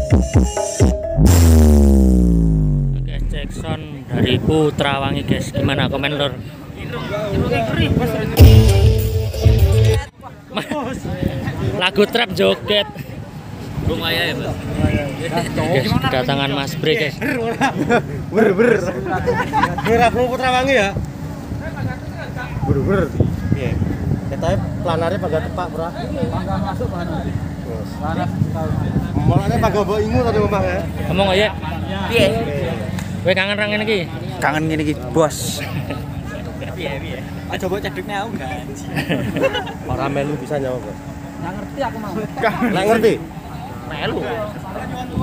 Oke, cek sound dari Putrawangi guys. Gimana komen lor? Lagu trap joget. Lumayan ya, Mas. Guys, kedatangan Mas Bre guys. Ber aku Putrawangi ya. Ber. Iya. Kita planarnya pada tepak, Bro. Mangga masuk bahan. Laras tahu. Mulane pada mbok ingu tadi Mamang ya. Ngomong aja. Piye? Kowe kangen rang ngene iki? Kangen gini iki, Bos. Piye? Ah coba cedeknya aku enggak. Ora melu bisa nyawa, Bro. Nggak ngerti aku mau. Nggak ngerti. Melu.